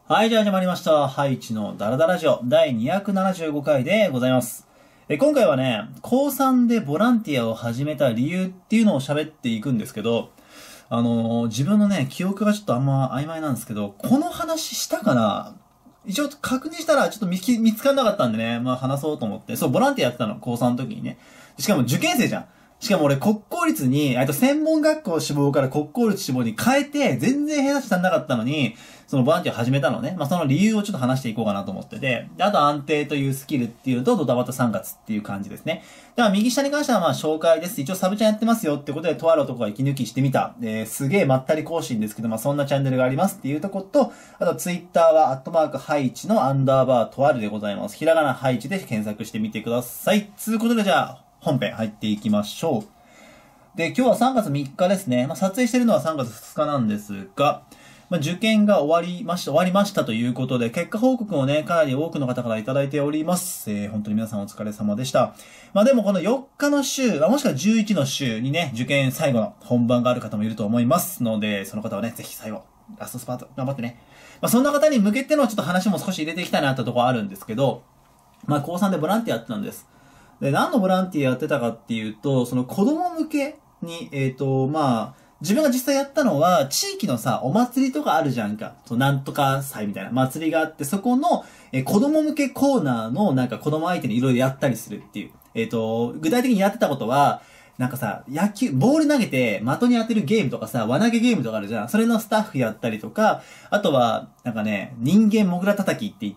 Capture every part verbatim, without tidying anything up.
はい、じゃあ始まりました。ハイチのダラダラジオだいにひゃくななじゅうごかいでございます。え今回はね、高さんでボランティアを始めた理由っていうのを喋っていくんですけど、あのー、自分のね、記憶がちょっとあんま曖昧なんですけど、この話したかな一応確認したらちょっと見つ見つかんなかったんでね、まあ話そうと思って。そう、ボランティアやってたの、高さんの時にね。しかも受験生じゃん。しかも俺国公立に、えっと専門学校志望から国公立志望に変えて、全然下手したんなかったのに、そのボランティア始めたのね。まあその理由をちょっと話していこうかなと思ってて。で、あと安定というスキルっていうと、ドタバタさんがつっていう感じですね。では右下に関してはまあ紹介です。一応サブチャンやってますよってことで、とある男が息抜きしてみた。えー、すげえまったり更新ですけど、まあそんなチャンネルがありますっていうとこと、あとツイッターはアットマークハイチのアンダーバーとあるでございます。ひらがなハイチで検索してみてください。つうことでじゃあ、本編入っていきましょう。で、今日はさんがつみっかですね。まあ、撮影してるのはさんがつふつかなんですが、まあ、受験が終わりました、終わりましたということで、結果報告をね、かなり多くの方からいただいております。えー、本当に皆さんお疲れ様でした。まあ、でもこのよっかの週、もしくはじゅういちの週にね、受験最後の本番がある方もいると思いますので、その方はね、ぜひ最後、ラストスパート頑張ってね。まあ、そんな方に向けてのちょっと話も少し入れていきたいなってところあるんですけど、まあ、高さんでボランティアやってたんです。で、何のボランティアやってたかっていうと、その子供向けに、えっと、まあ、自分が実際やったのは、地域のさ、お祭りとかあるじゃんか。そうなんとか祭みたいな祭りがあって、そこの、え子供向けコーナーの、なんか子供相手にいろいろやったりするっていう。えっと、具体的にやってたことは、なんかさ、野球、ボール投げて的に当てるゲームとかさ、輪投げゲームとかあるじゃん。それのスタッフやったりとか、あとは、なんかね、人間モグラ叩きって言って、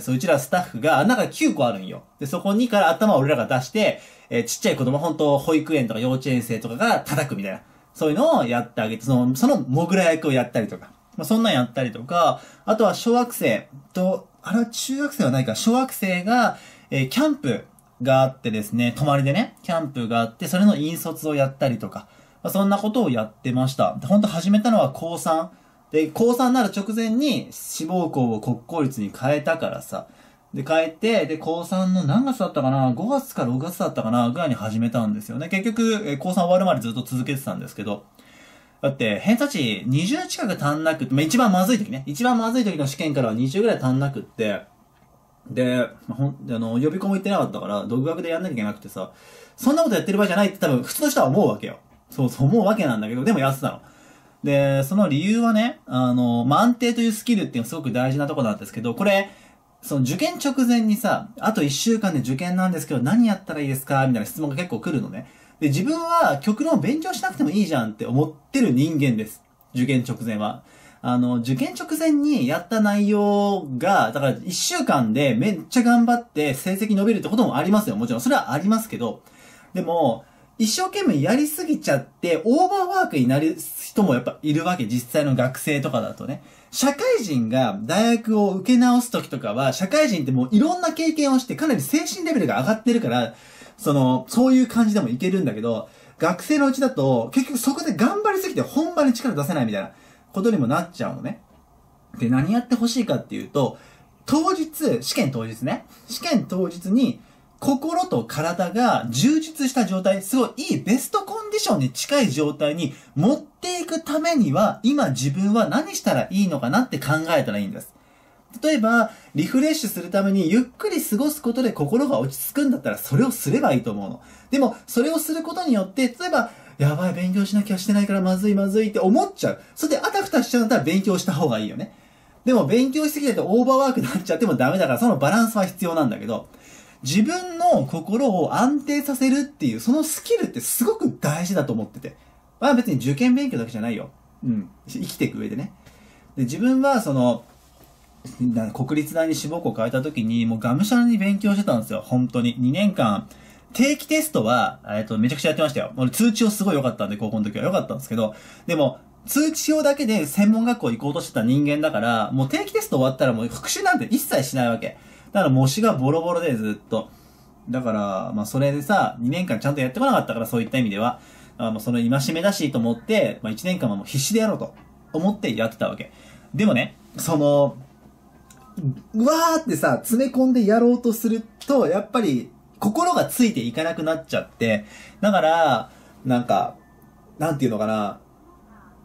そう、うちらスタッフが穴がきゅうこあるんよ。で、そこにから頭を俺らが出して、えー、ちっちゃい子供、ほんと、保育園とか幼稚園生とかが叩くみたいな。そういうのをやってあげて、その、そのモグラ役をやったりとか。まあ、そんなんやったりとか、あとは小学生と、あれは中学生はないか、小学生が、えー、キャンプ、があってですね、泊まりでね、キャンプがあって、それの引率をやったりとか、まあ、そんなことをやってました。ほんと始めたのは高さん。で、高さんになる直前に志望校を国公立に変えたからさ。で、変えて、で、高さんの何月だったかな ?ご 月かろくがつだったかなぐらいに始めたんですよね。結局、え高さん終わるまでずっと続けてたんですけど。だって、偏差値にじゅう近く足んなくって、まあ、一番まずい時ね。一番まずい時の試験からはにじゅうぐらい足んなくって、で、ほん、あの、予備校も行ってなかったから、独学でやんなきゃいけなくてさ、そんなことやってる場合じゃないって多分普通の人は思うわけよ。そうそう思うわけなんだけど、でもやってたの。で、その理由はね、あの、まあ、安定というスキルっていうのはすごく大事なとこなんですけど、これ、その受験直前にさ、あといっしゅうかんで受験なんですけど、何やったらいいですかみたいな質問が結構来るのね。で、自分は極論勉強しなくてもいいじゃんって思ってる人間です。受験直前は。あの、受験直前にやった内容が、だからいっしゅうかんでめっちゃ頑張って成績伸びるってこともありますよ。もちろん。それはありますけど。でも、一生懸命やりすぎちゃって、オーバーワークになる人もやっぱいるわけ。実際の学生とかだとね。社会人が大学を受け直すときとかは、社会人ってもういろんな経験をしてかなり精神レベルが上がってるから、その、そういう感じでもいけるんだけど、学生のうちだと、結局そこで頑張りすぎて本番に力出せないみたいなことにもなっちゃうのね。で、何やってほしいかっていうと、当日、試験当日ね。試験当日に、心と体が充実した状態、すごいいいベストコンディションに近い状態に持っていくためには、今自分は何したらいいのかなって考えたらいいんです。例えば、リフレッシュするためにゆっくり過ごすことで心が落ち着くんだったらそれをすればいいと思うの。でも、それをすることによって、例えば、やばい、勉強しなきゃしてないからまずいまずいって思っちゃう。それであたふたしちゃうんだったら勉強した方がいいよね。でも勉強しすぎてとオーバーワークになっちゃってもダメだからそのバランスは必要なんだけど、自分の心を安定させるっていうそのスキルってすごく大事だと思ってて。まあ別に受験勉強だけじゃないよ。うん。生きていく上でね。で、自分はその、国立大に志望校を変えた時にもうがむしゃらに勉強してたんですよ。本当に。にねんかん。定期テストは、えっと、めちゃくちゃやってましたよ。俺通知表すごい良かったんで、高校の時は良かったんですけど、でも、通知表だけで専門学校行こうとしてた人間だから、もう定期テスト終わったらもう復習なんて一切しないわけ。だから模試がボロボロでずっと。だから、まあそれでさ、にねんかんちゃんとやってこなかったから、そういった意味では。あの、その戒めだしと思って、まあいちねんかんはもう必死でやろうと思ってやってたわけ。でもね、その、うわーってさ、詰め込んでやろうとすると、やっぱり、心がついていかなくなっちゃって、だから、なんか、なんていうのかな、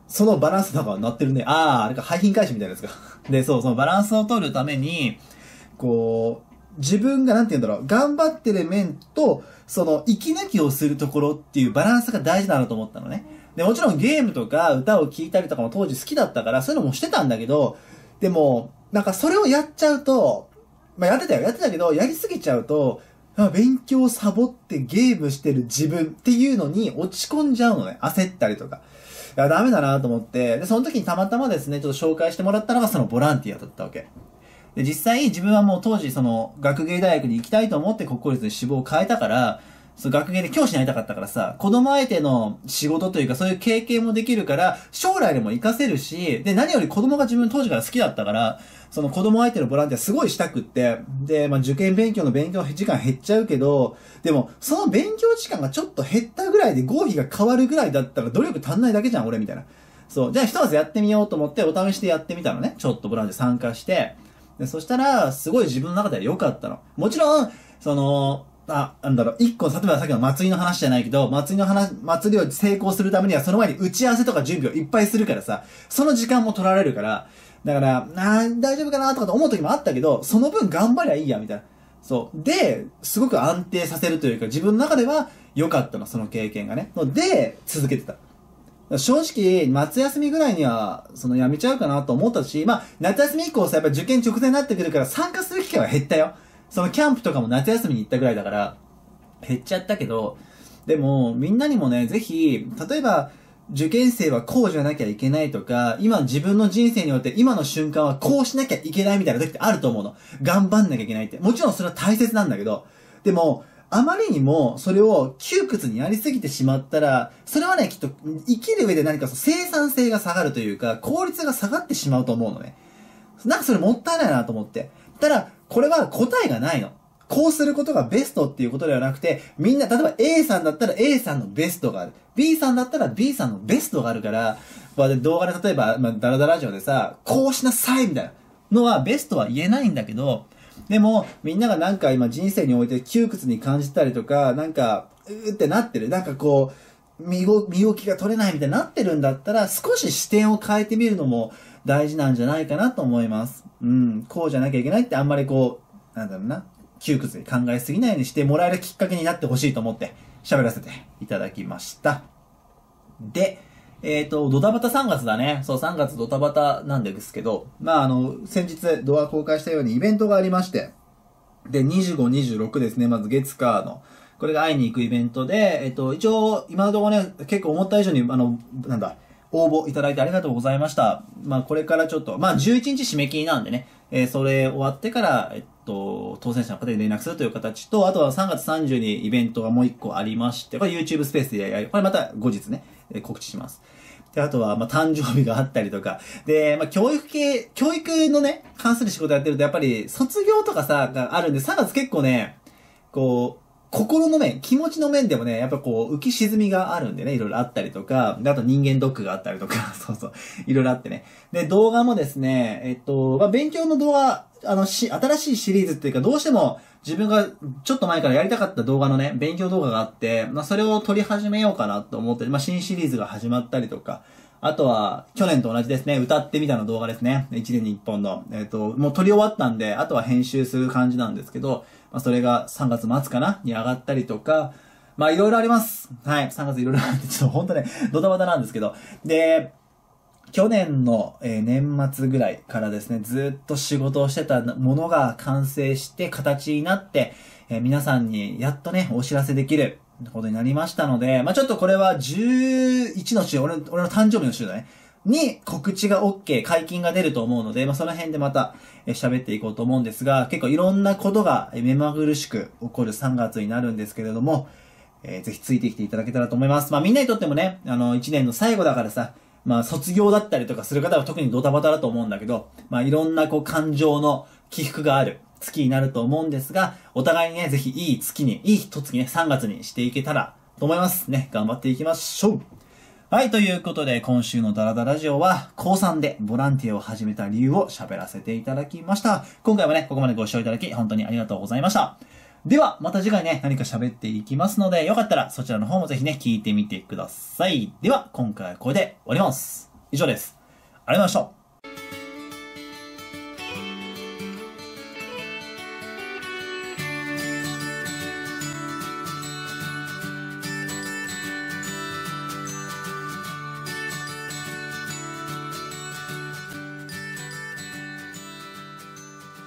そのバランスなんかなってるね。ああ、あれか、廃品回収みたいなやつか。で、そう、そのバランスを取るために、こう、自分がなんて言うんだろう、頑張ってる面と、その、息抜きをするところっていうバランスが大事だなと思ったのね。で、もちろんゲームとか歌を聴いたりとかも当時好きだったから、そういうのもしてたんだけど、でも、なんかそれをやっちゃうと、まあやってたよ、やってたけど、やりすぎちゃうと、勉強サボってゲームしてる自分っていうのに落ち込んじゃうのね。焦ったりとか。いや、ダメだなと思って、で、その時にたまたまですね、ちょっと紹介してもらったのがそのボランティアだったわけ。で、実際自分はもう当時その学芸大学に行きたいと思って国公立に志望を変えたから、その学芸で教師になりたかったからさ、子供相手の仕事というかそういう経験もできるから、将来でも活かせるし、で、何より子供が自分当時から好きだったから、その子供相手のボランティアすごいしたくって、で、まあ受験勉強の勉強時間減っちゃうけど、でも、その勉強時間がちょっと減ったぐらいで合否が変わるぐらいだったら努力足んないだけじゃん、俺みたいな。そう。じゃあ一つやってみようと思ってお試しでやってみたのね。ちょっとボランティア参加して。で、そしたら、すごい自分の中では良かったの。もちろん、その、あ、なんだろう、一個、例えばさっきの祭りの話じゃないけど、祭りの話、祭りを成功するためには、その前に打ち合わせとか準備をいっぱいするからさ、その時間も取られるから、だから、なー大丈夫かなとかと思う時もあったけど、その分頑張りゃいいや、みたいな。そう。で、すごく安定させるというか、自分の中では良かったの、その経験がね。で、続けてた。正直、夏休みぐらいには、その、やめちゃうかなと思ったし、まあ、夏休み以降さ、やっぱ受験直前になってくるから参加する機会は減ったよ。そのキャンプとかも夏休みに行ったぐらいだから、減っちゃったけど、でも、みんなにもね、ぜひ、例えば、受験生はこうじゃなきゃいけないとか、今自分の人生によって今の瞬間はこうしなきゃいけないみたいな時ってあると思うの。頑張んなきゃいけないって。もちろんそれは大切なんだけど、でも、あまりにもそれを窮屈にやりすぎてしまったら、それはね、きっと生きる上で何か生産性が下がるというか、効率が下がってしまうと思うのね。なんかそれもったいないなと思って。ただ、これは答えがないの。こうすることがベストっていうことではなくて、みんな、例えば A さんだったら A さんのベストがある。B さんだったら B さんのベストがあるから、まあ、動画で例えば、まあ、ダラダラジオでさ、こうしなさいみたいなのはベストは言えないんだけど、でも、みんながなんか今人生において窮屈に感じたりとか、なんか、うーってなってる。なんかこう、身動きが取れないみたいになってるんだったら、少し視点を変えてみるのも大事なんじゃないかなと思います。うん、こうじゃなきゃいけないってあんまりこう、なんだろうな。窮屈に考えすぎないようにしてもらえるきっかけになってほしいと思って喋らせていただきました。で、えっと、ドタバタさんがつだね。そう、さんがつドタバタなんですけど、まあ、あの、先日動画公開したようにイベントがありまして、で、にじゅうご、にじゅうろくですね。まず月火の。これが会いに行くイベントで、えっと、一応、今のところね、結構思った以上に、あの、なんだ、応募いただいてありがとうございました。まあ、これからちょっと、まあ、じゅういちにち締め切りなんでね、えー、それ終わってから、えっと、当選者の方に連絡するという形と、あとはさんがつさんじゅうにイベントがもう一個ありまして、これ YouTube スペースでやる。これまた後日ね、えー、告知します。で、あとは、まあ、誕生日があったりとか。で、まあ、教育系、教育のね、関する仕事やってると、やっぱり、卒業とかさ、があるんで、さんがつ結構ね、こう、心の面、気持ちの面でもね、やっぱこう、浮き沈みがあるんでね、いろいろあったりとか、であと人間ドックがあったりとか、そうそう、いろいろあってね。で、動画もですね、えっと、まあ、勉強の動画、あの、し、新しいシリーズっていうか、どうしても自分がちょっと前からやりたかった動画のね、勉強動画があって、まあ、それを撮り始めようかなと思って、まあ、新シリーズが始まったりとか、あとは、去年と同じですね、歌ってみたの動画ですね。いちねんにいっぽんの。えっと、もう撮り終わったんで、あとは編集する感じなんですけど、まあ、それがさんがつ末かなに上がったりとか、まあ、いろいろあります。はい。さんがついろいろあって、ちょっと本当ね、ドタバタなんですけど。で、去年の、えー、年末ぐらいからですね、ずっと仕事をしてたものが完成して形になって、えー、皆さんにやっとね、お知らせできることになりましたので、まあ、ちょっとこれはじゅういちの週、俺の、俺の誕生日の週だね。に告知が OK、解禁が出ると思うので、まあ、その辺でまた喋っていこうと思うんですが、結構いろんなことが目まぐるしく起こるさんがつになるんですけれども、えー、ぜひついてきていただけたらと思います。まあ、みんなにとってもね、あの、いちねんの最後だからさ、まあ、卒業だったりとかする方は特にドタバタだと思うんだけど、まあ、いろんなこう感情の起伏がある月になると思うんですが、お互いにね、ぜひいい月に、いい一月ね、さんがつにしていけたらと思いますね。頑張っていきましょう。はい、ということで、今週のダラダラジオは、高さんでボランティアを始めた理由を喋らせていただきました。今回もね、ここまでご視聴いただき、本当にありがとうございました。では、また次回ね、何か喋っていきますので、よかったらそちらの方もぜひね、聞いてみてください。では、今回はこれで終わります。 以上です。ありがとうございました。